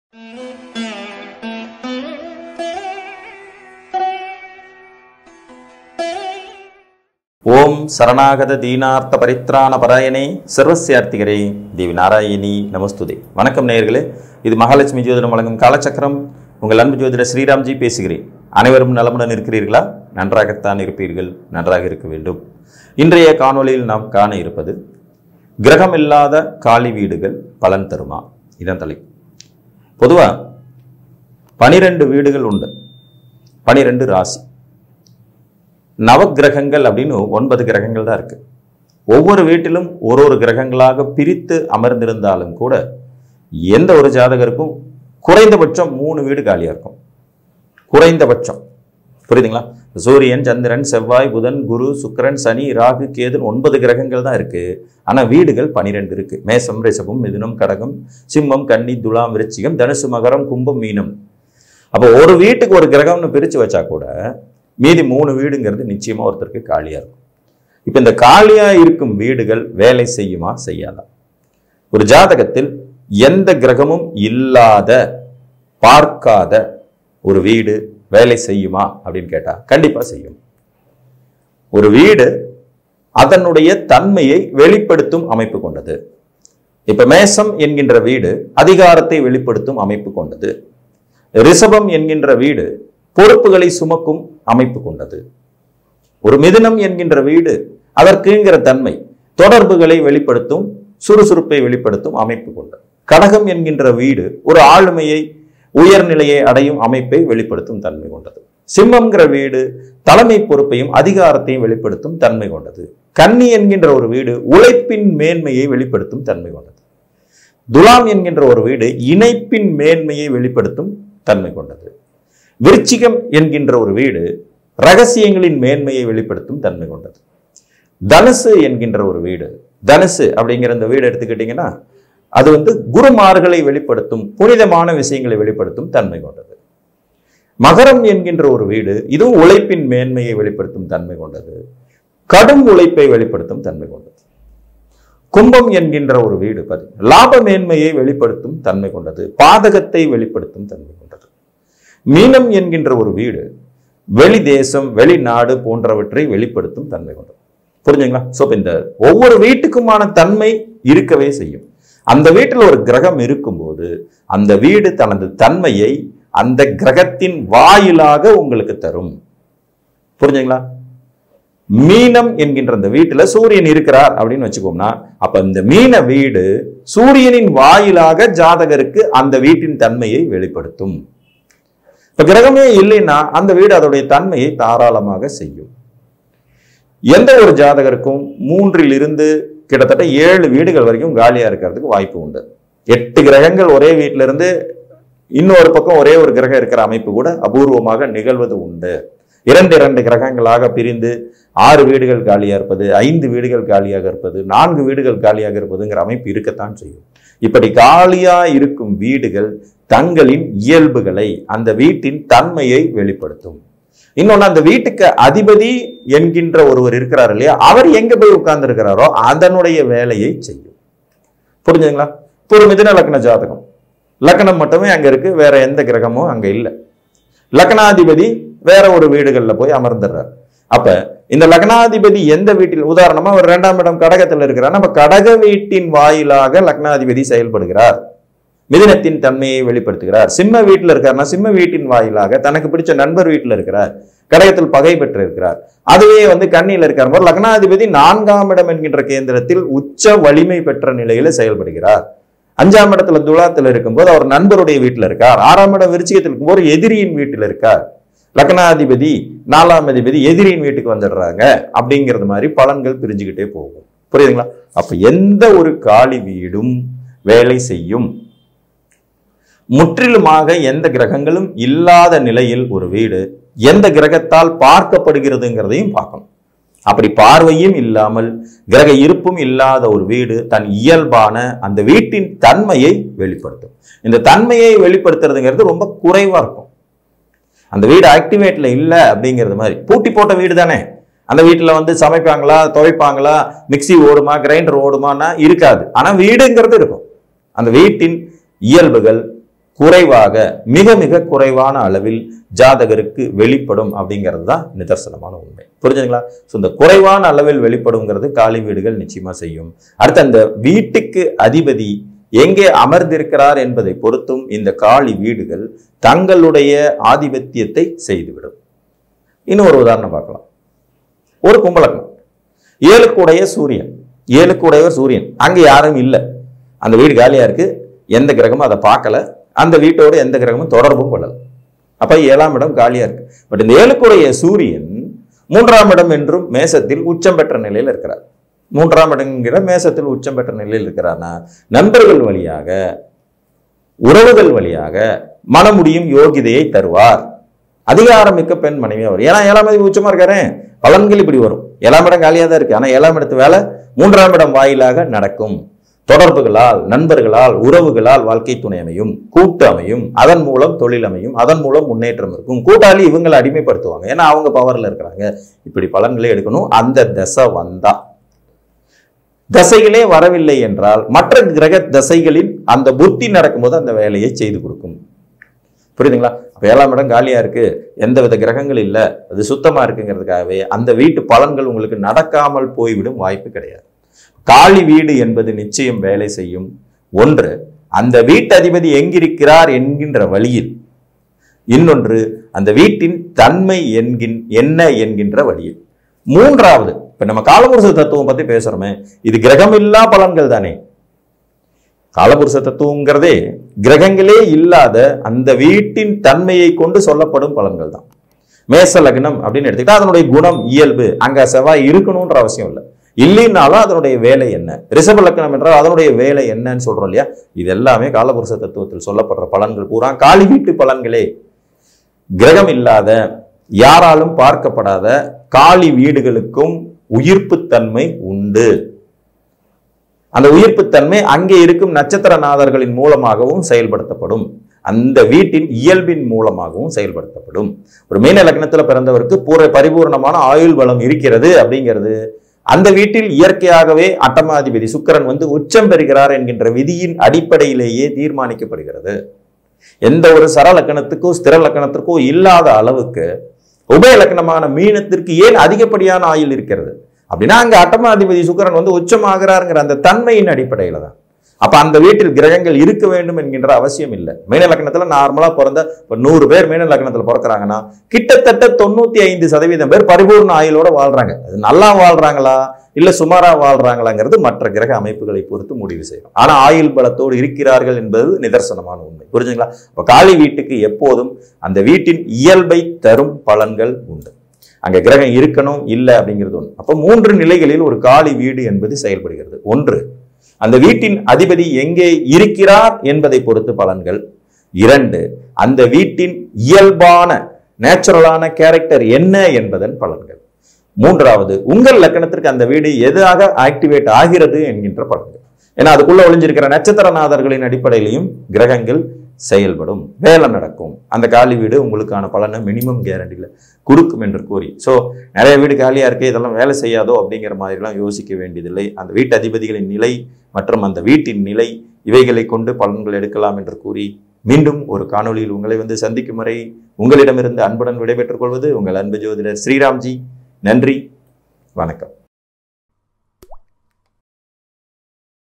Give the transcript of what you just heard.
ஓம் சரணாகத தீனார்த்த பரித்ராண பராயணே சர்வசியார்த்திகரே தேவி நாராயணி நமஸ்துதே. வணக்கம் நேயர்களே, இது மகாலட்சுமி ஜோதிடம் வழங்கும் காலச்சக்கரம். உங்கள் அன்பு ஜோதிடர் ஸ்ரீராம்ஜி பேசுகிறேன். அனைவரும் நலமுடன் இருக்கிறீர்களா? நன்றாகத்தான் இருப்பீர்கள், நன்றாக இருக்க வேண்டும். இன்றைய காணொளியில் நாம் காண இருப்பது கிரகம் இல்லாத காலி வீடுகள் பலன் தருமா? இதான் தலைப்பு. பொதுவாக 12 வீடுகள் உண்டு, 12 ராசி. நவக்கிரகங்கள் அப்படின்னு 9 கிரகங்கள் தான் இருக்கு. ஒவ்வொரு வீட்டிலும் ஒரு கிரகங்களாக பிரித்து அமர்ந்திருந்தாலும் கூட எந்த ஒரு ஜாதகருக்கும் குறைந்தபட்சம் 3 வீடு காலியா இருக்கும். குறைந்தபட்சம், புரியுதுங்களா? சூரியன், சந்திரன், செவ்வாய், புதன், குரு, சுக்கிரன், சனி, ராகு, கேது 9 கிரகங்கள் தான் இருக்கு. ஆனா வீடுகள் 12 இருக்கு. மேசம், ரிஷபம், மிதுனம், கடகம், சிம்மம், கன்னி, துலாம், விருச்சிகம், தனுசு, மகரம், கும்பம், மீனம். அப்போ ஒரு வீட்டுக்கு ஒரு கிரகம்னு பிரிச்சு வச்சா கூட மீதி 3 வீடுங்கிறது நிச்சயமா ஒருத்தருக்கு காலியா இருக்கும். இப்ப இந்த காலியா இருக்கும் வீடுகள் வேலை செய்யுமா செய்யாதா? ஒரு ஜாதகத்தில் எந்த கிரகமும் இல்லாத பார்க்காத ஒரு வீடு வேலை செய்யுமா அப்படின்னு கேட்டா கண்டிப்பா செய்யும். ஒரு வீடு அதனுடைய தன்மையை வெளிப்படுத்தும் அமைப்பு கொண்டது. இப்ப மேசம் என்கின்ற வீடு அதிகாரத்தை வெளிப்படுத்தும் அமைப்பு கொண்டது. ரிஷபம் என்கின்ற வீடு பொறுப்புகளை சுமக்கும் அமைப்பு கொண்டது. ஒரு மிதுனம் என்கின்ற வீடு அதற்குங்கிற தன்மை தொடர்புகளை வெளிப்படுத்தும், சுறுசுறுப்பை வெளிப்படுத்தும் அமைப்பு கொண்டது. கடகம் என்கின்ற வீடு ஒரு ஆளுமையை, உயர்நிலையை அடையும் அமைப்பை வெளிப்படுத்தும் தன்மை கொண்டது. சிம்மம்ங்கிற வீடு தலைமை பொறுப்பையும் அதிகாரத்தையும் வெளிப்படுத்தும் தன்மை கொண்டது. கன்னி என்கின்ற ஒரு வீடு உழைப்பின் மேன்மையை வெளிப்படுத்தும் தன்மை கொண்டது. துலாம் என்கின்ற ஒரு வீடு இணைப்பின் மேன்மையை வெளிப்படுத்தும் தன்மை கொண்டது. விருச்சிகம் என்கின்ற ஒரு வீடு ரகசியங்களின் மேன்மையை வெளிப்படுத்தும் தன்மை கொண்டது. தனுசு என்கின்ற ஒரு வீடு, தனுசு அப்படிங்கிற இந்த வீடு எடுத்துக்கிட்டீங்கன்னா அது குருமார்களை வெளிப்படுத்தும், புனிதமான விஷயங்களை வெளிப்படுத்தும் தன்மை கொண்டது. மகரம் என்கின்ற ஒரு வீடு இதுவும் உழைப்பின் மேன்மையை வெளிப்படுத்தும் தன்மை கொண்டது, கடும் உழைப்பை வெளிப்படுத்தும் தன்மை கொண்டது. கும்பம் என்கின்ற ஒரு வீடு லாப மேன்மையை வெளிப்படுத்தும் தன்மை கொண்டது, பாதகத்தை வெளிப்படுத்தும் தன்மை கொண்டது. மீனம் என்கின்ற ஒரு வீடு வெளி தேசம், வெளிநாடு போன்றவற்றை வெளிப்படுத்தும் தன்மை கொண்டது. புரிஞ்சுங்களா? சோ இந்த ஒவ்வொரு வீட்டுக்குமான தன்மை இருக்கவே செய்யும். அந்த வீட்டில் ஒரு கிரகம் இருக்கும்போது அந்த வீடு தனது தன்மையை அந்த கிரகத்தின் வாயிலாக உங்களுக்கு தரும். புரிஞ்சுங்களா? மீனம் என்கின்ற அந்த வீட்டுல சூரியன் இருக்கிறார் அப்படின்னு வச்சுக்கோம்னா அப்ப இந்த மீன வீடு சூரியனின் வாயிலாக ஜாதகருக்கு அந்த வீட்டின் தன்மையை வெளிப்படுத்தும். இப்ப கிரகமே இல்லைன்னா அந்த வீடு அதோடைய தன்மையை தாராளமாக செய்யும். எந்த ஒரு ஜாதகருக்கும் 3 இருந்து கிட்டத்தட்ட 7 வீடுகள் வரைக்கும் காலியா இருக்கிறதுக்கு வாய்ப்பு உண்டு. 8 கிரகங்கள் ஒரே வீட்டில இருந்து இன்னொரு பக்கம் ஒரே ஒரு கிரகம் இருக்கிற அமைப்பு கூட அபூர்வமாக நிகழ்வது உண்டு. 2 கிரகங்களாக பிரிந்து 6 வீடுகள் காலியா இருப்பது, 5 வீடுகள் காலியாக இருப்பது, 4 வீடுகள் காலியாக இருப்பதுங்கிற அமைப்பு இருக்கத்தான் செய்யும். இப்படி காலியா இருக்கும் வீடுகள் தங்களின் இயல்புகளை, அந்த வீட்டின் தன்மையை வெளிப்படுத்தும். இன்னொன்னு, அந்த வீட்டுக்கு அதிபதி என்கின்ற ஒருவர் இருக்கிறார் இல்லையா, அவர் எங்க போய் உட்கார்ந்து இருக்கிறாரோ அதனுடைய வேலையை செய்யும். புரிஞ்சுங்களா? ஒரு மிதுன லக்ன ஜாதகம், லக்னம் மட்டுமே அங்க இருக்கு, வேற எந்த கிரகமும் அங்க இல்லை. லக்னாதிபதி வேற ஒரு வீடுகள்ல போய் அமர்ந்துடுறார். அப்ப இந்த லக்னாதிபதி எந்த வீட்டில், உதாரணமா ஒரு 2ஆம் இடம் கடகத்தில் இருக்கிறார், நம்ம கடக வீட்டின் வாயிலாக லக்னாதிபதி செயல்படுகிறார், மிதுனத்தின் தன்மையை வெளிப்படுத்துகிறார். சிம்ம வீட்டில் இருக்காருன்னா சிம்ம வீட்டின் வாயிலாக தனக்கு பிடிச்ச நண்பர் வீட்டில் இருக்கிறார், கடகத்தில் பகை பெற்று இருக்கிறார். அதுவே கன்னியில் இருக்கார் போது லக்னாதிபதி 4ஆம் இடம் என்கின்ற கேந்திரத்தில் உச்ச வலிமை பெற்ற நிலையில செயல்படுகிறார். 5ஆம் இடத்துல துலாத்தில் இருக்கும்போது அவர் நண்பருடைய வீட்டில் இருக்கார். 6ஆம் இடம் விருச்சிகத்தில் இருக்கும்போது எதிரியின் வீட்டில் இருக்கார். லக்னாதிபதி 4ஆம் அதிபதி எதிரியின் வீட்டுக்கு வந்துடுறாங்க. அப்படிங்கிறது மாதிரி பலன்கள் பிரிஞ்சுக்கிட்டே போகும். புரியுதுங்களா? அப்ப எந்த ஒரு காலி வீடும் வேலை செய்யும். முற்றிலுமாக எந்த கிரகங்களும் இல்லாத நிலையில் ஒரு வீடு எந்த கிரகத்தால் பார்க்கப்படுகிறதுங்கிறதையும் பார்க்கணும். அப்படி பார்வையும் இல்லாமல் கிரக இருப்பும் இல்லாத ஒரு வீடு தன் இயல்பான அந்த வீட்டின் தன்மையை வெளிப்படுத்தும். இந்த தன்மையை வெளிப்படுத்துறதுங்கிறது ரொம்ப குறைவா இருக்கும். அந்த வீடு ஆக்டிவேட்ல இல்லை அப்படிங்கிறது மாதிரி, பூட்டி போட்ட வீடு தானே, அந்த வீட்டுல சமைப்பாங்களா, துவைப்பாங்களா, மிக்சி ஓடுமா, கிரைண்டர் ஓடுமான்னா இருக்காது. ஆனா வீடுங்கிறது இருக்கும். அந்த வீட்டின் இயல்புகள், குறைவாக, மிக மிக குறைவான அளவில் ஜாதகருக்கு வெளிப்படும் அப்படிங்கிறது தான் நிதர்சனமான உண்மை. புரிஞ்சுங்களா? ஸோ இந்த குறைவான அளவில் வெளிப்படுங்கிறது காலி வீடுகள் நிச்சயமா செய்யும். அடுத்து அந்த வீட்டுக்கு அதிபதி எங்கே அமர்ந்திருக்கிறார் என்பதை பொறுத்தும் இந்த காலி வீடுகள் தங்களுடைய ஆதிபத்தியத்தை செய்துவிடும். இன்னும் ஒரு உதாரணம் பார்க்கலாம். ஒரு கும்பலக்னம், 7க்குடைய சூரியன், 7க்குடையவர் சூரியன், அங்க யாரும் இல்லை, அந்த வீடு காலியா இருக்கு, எந்த கிரகமும் அதை பார்க்கல, அந்த வீட்டோடு எந்த கிரகமும் தொடர்பும் கொள்ளல. அப்ப 7ஆம் இடம் காலியா இருக்கு. பட் இந்த 7க்குடைய சூரியன் 3ஆம் இடம் என்றும் மேசத்தில் உச்சம் பெற்ற நிலையில் இருக்கிறார். 3ஆம் இடங்கிற மேசத்தில் உச்சம் பெற்ற நிலையில் இருக்கிறார்னா நண்பர்கள் வழியாக, உறவுகள் வழியாக மனமுடியும் யோகிதையை தருவார். அதிகாரமிக்க பெண் மனைவி அவர். ஏன்னா 7ஆம் இடம் உச்சமா இருக்காரு, பலன்கள் இப்படி வரும். 7ஆம் இடம் காலியா தான் இருக்கு, ஆனா 7ஆம் இடத்து வேலை 3ஆம் இடம் வாயிலாக நடக்கும். தொடர்புகளால், நண்பர்களால், உறவுகளால் வாழ்க்கை துணை அமையும், கூட்டு அமையும், அதன் மூலம் தொழில் அமையும், அதன் மூலம் முன்னேற்றம் இருக்கும். கூட்டாளி இவங்களை அடிமைப்படுத்துவாங்க, ஏன்னா அவங்க பவர்ல இருக்கிறாங்க. இப்படி பலன்களே எடுக்கணும். அந்த தசை வந்தா, தசைகளே வரவில்லை என்றால் மற்ற கிரக தசைகளின் அந்த புத்தி நடக்கும்போது அந்த வேலையை செய்து கொடுக்கும். புரியுதுங்களா? அப்ப 7ஆம் இடம் காலியா இருக்கு, எந்தவித கிரகங்கள் இல்லை, அது சுத்தமா இருக்குங்கிறதுக்காகவே அந்த வீட்டு பலன்கள் உங்களுக்கு நடக்காமல் போய்விடும் வாய்ப்பு கிடையாது. காலி வீடு என்பது நிச்சயம் வேலை செய்யும். ஒன்று, அந்த வீட்டு அதிபதி எங்கிருக்கிறார் என்கின்ற வழியில், இன்னொன்று அந்த வீட்டின் தன்மை என்ன என்கின்ற வழியில். மூன்றாவது, இப்ப நம்ம காலபுருஷ தத்துவம் பத்தி பேசுறோமே, இது கிரகம் இல்லா பலன்கள் தானே. காலபுருஷ தத்துவங்கிறதே கிரகங்களே இல்லாத அந்த வீட்டின் தன்மையை கொண்டு சொல்லப்படும் பலன்கள் தான். மேச லக்னம் அப்படின்னு எடுத்துக்கிட்டா அதனுடைய குணம், இயல்பு, அங்க செவ்வாய் இருக்கணும்ன்ற அவசியம் இல்லை, இல்லைன்னாலும் அதனுடைய வேலை என்ன. ரிஷப லக்னம் என்றால் அதனுடைய வேலை என்னன்னு சொல்றோம் இல்லையா. இது எல்லாமே காலபுருஷ தத்துவத்தில் சொல்லப்படுற பலன்கள் பூரா காலி வீட்டு பலன்களே. கிரகம் இல்லாத, யாராலும் பார்க்கப்படாத காலி வீடுகளுக்கும் உயிர்ப்புத்தன்மை உண்டு. அந்த உயிர்ப்புத்தன்மை அங்கே இருக்கும் நட்சத்திரநாதர்களின் மூலமாகவும் செயல்படுத்தப்படும், அந்த வீட்டின் இயல்பின் மூலமாகவும் செயல்படுத்தப்படும். ஒரு மீன லக்னத்துல பிறந்தவருக்கு பரிபூர்ணமான ஆயுள் பலம் இருக்கிறது அப்படிங்கிறது அந்த வீட்டில் இயற்கையாகவே அட்டமாதிபதி சுக்கிரன் உச்சம் பெறுகிறார் என்கின்ற விதியின் அடிப்படையிலேயே தீர்மானிக்கப்படுகிறது. எந்த ஒரு சர லக்கணத்துக்கோ ஸ்திர லக்கணத்திற்கோ இல்லாத அளவுக்கு உபய லக்னமான மீனத்திற்கு ஏன் அதிகப்படியான ஆயுள் இருக்கிறது அப்படின்னா அங்க அட்டமாதிபதி சுக்கிரன் உச்சமாகிறாருங்கிற அந்த தன்மையின் அடிப்படையில தான். அப்ப அந்த வீட்டில் கிரகங்கள் இருக்க வேண்டும் என்கின்ற அவசியம் இல்லை. மீன லக்னத்துல நார்மலா பிறந்த 100 பேர் மீன லக்னத்துல பிறக்கிறாங்கன்னா கிட்டத்தட்ட 95% பேர் பரிபூர்ண ஆயுளோட வாழ்றாங்க. அது நல்லா வாழ்றாங்களா இல்ல சுமாரா வாழ்றாங்களாங்கிறது மற்ற கிரக அமைப்புகளை பொறுத்து முடிவு செய்யணும். ஆனா ஆயுள் பலத்தோடு இருக்கிறார்கள் என்பது நிதர்சனமான உண்மை. புரிஞ்சுங்களா? இப்ப காலி வீட்டுக்கு எப்போதும் அந்த வீட்டின் இயல்பை தரும் பலன்கள் உண்டு. அங்க கிரகம் இருக்கணும் இல்லை அப்படிங்கிறது ஒன்று. அப்ப 3 நிலைகளில் ஒரு காலி வீடு என்பது செயல்படுகிறது. ஒன்று, அந்த வீட்டின் அதிபதி எங்கே இருக்கிறார் என்பதை பொறுத்து பலன்கள். 2, அந்த வீட்டின் இயல்பான நேச்சுரலான கேரக்டர் என்ன என்பதன் பலன்கள். 3வது, உங்கள் லக்கணத்திற்கு அந்த வீடு எதாக ஆக்டிவேட் ஆகிறது என்கின்ற பலன்கள். ஏன்னா அதுக்குள்ள ஒளிஞ்சிருக்கிற நட்சத்திரநாதர்களின் அடிப்படையிலையும் கிரகங்கள் செயல்படும், வேலை நடக்கும். அந்த காலி வீடு உங்களுக்கான பலனை மினிமம் கேரண்டியில் கொடுக்கும் என்று கூறி, ஸோ நிறைய வீடு காலியாக இருக்கு, இதெல்லாம் வேலை செய்யாதோ அப்படிங்கிற மாதிரிலாம் யோசிக்க வேண்டியதில்லை. அந்த வீட்டு அதிபதிகளின் நிலை மற்றும் அந்த வீட்டின் நிலை இவைகளை கொண்டு பலன்கள் எடுக்கலாம் என்று கூறி மீண்டும் ஒரு காணொளியில் உங்களை சந்திக்கும் வரை உங்களிடமிருந்து அன்புடன் விடைபெற்றுக் கொள்வது உங்கள் அன்பு ஜோதிடர் ஸ்ரீராம்ஜி. நன்றி, வணக்கம்.